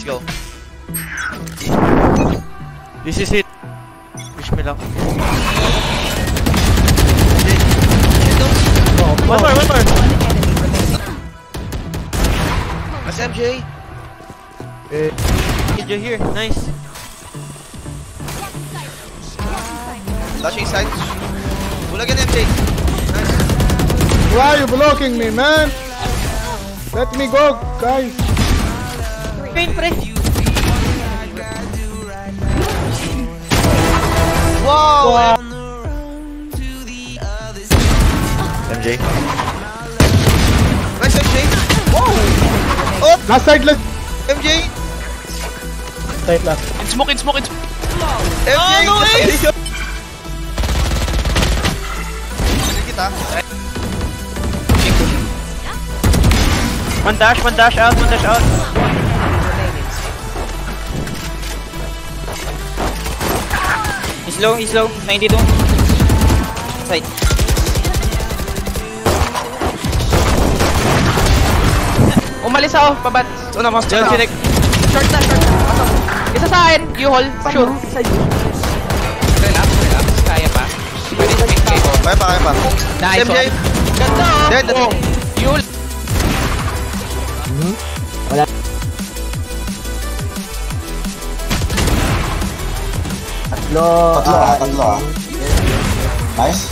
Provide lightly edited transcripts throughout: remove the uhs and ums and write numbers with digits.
go. This is it. Wish me luck. One more. Mas MJ. You're here. Nice. Flashing side. Bulag yan MJ. Nice. Why are you blocking me, man? Let me go, guys. Pain, pre. Wow! MJ. Nice MJ. Wow! Oh! Last side, last. MJ! Side last. In smoke. MJ! Oh, no ace! Kita. One dash out. He's low. 92. Side. Umalis ako, pabat. Una mas short na. Pasok. Isa sa akin, U-hole. Sure. Relax. Kaya pa. Pwede sa mid kayo. Kaya pa. Nice MJ! one. Ganda oh. Dead. U-hole. Wala. Tatlo. Nice.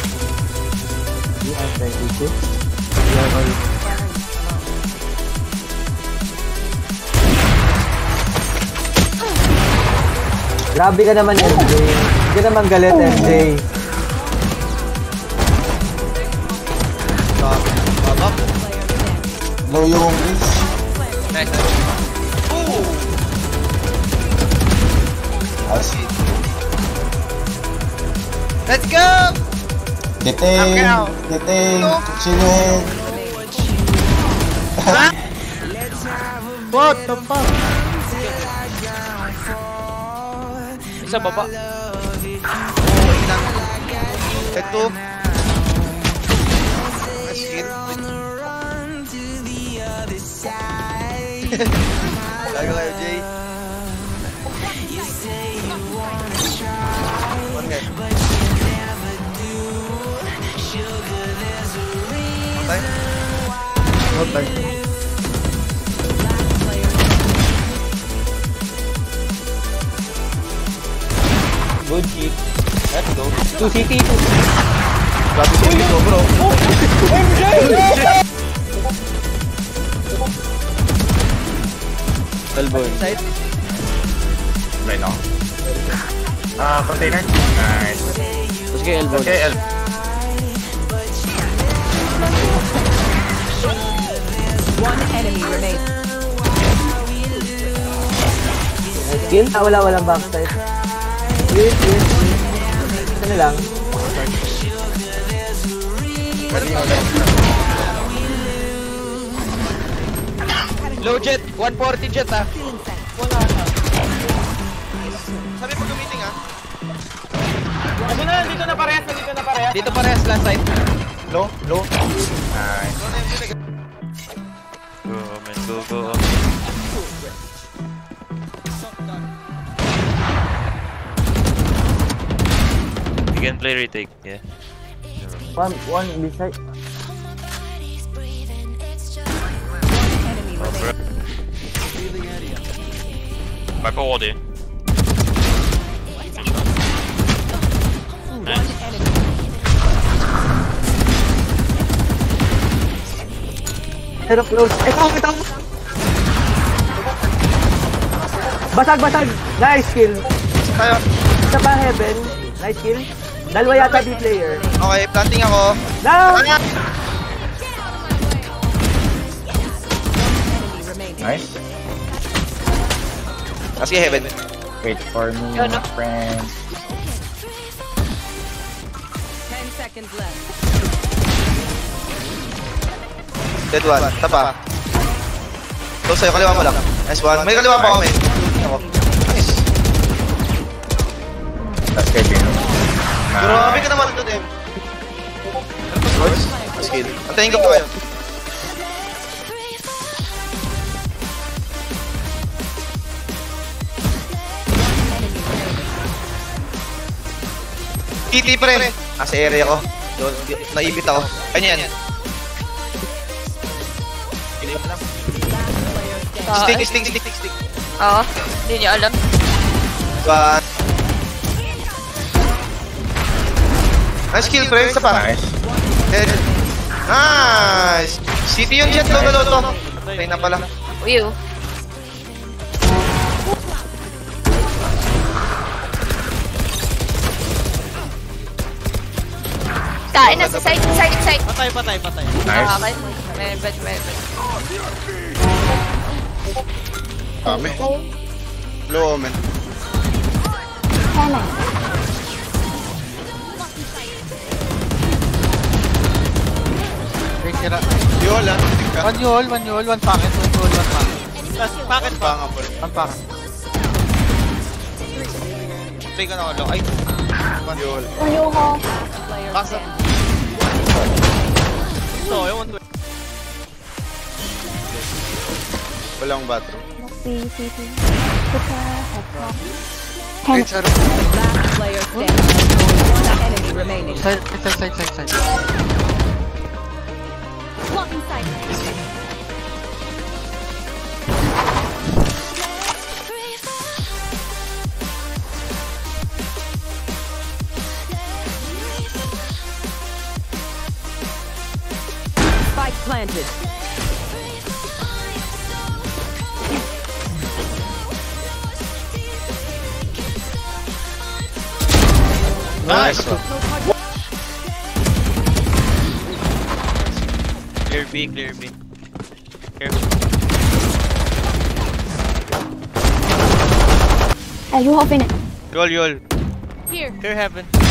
Grabe ka naman, MJ. Hindi ka naman galit, MJ. Babak. Low yung please. Nice. Ooh! Nice. Let's go! Giting. Chilin. What the fuck? Isa baba. Ito. Nice kill. Lago kayo, Jay. One head. Time. No time. Good hit. Let's go. 2 CT. Grabe si Ito, bro. Elbow. Side. Right now. Container. Nice. Let's go elbow. Okay, One enemy remains. Kill? Walang backside. Yes. Ito na lang. Low jet. 140 jet ah. Sabi pag gamitin ah. Dito na parehas. Dito parehas last side. Low. Nice. Go. You can play retake, yeah. One beside. Vai på AD. Pero close. Ito. Basag. Nice kill. Tayo. Isa pa heaven. Nice kill. Dalawa yata B-player. Okay, planting ako. No! Nice. Kasi heaven. Wait for me, my friend. 10 seconds left. Dead one. Tapa. So, sa'yo, kaliwa mo lang. Nice one. May kaliwa pa kami. Nice. That's good, you know. Grabe ka naman ito, Dem. Skill. Antayin ko pa kayo. Titi pre. Nasa area ko. Yun, naipit ako. Kanya yan. Stick. Oo, hindi niya alam. But... Nice kill, pre. Isa pa. Nice. Dead. Nice! City yung jet. Loto. Patay na pala. Uy, oh. Kain na sa side. Patay. Nice. Okay. May bed. Dami. Low omen. Yol ah. One yol, one packet. Packet pa. Banga po rin. One packet. Play ka na ako, ay. Yol. Basta. So, I want to... Walang bathroom. Last player standing. One enemy remaining. Side. Blocking sight. Spike planted. Nice. Clear B. Careful. Are you hoping it? Yol. Here. Clear heaven.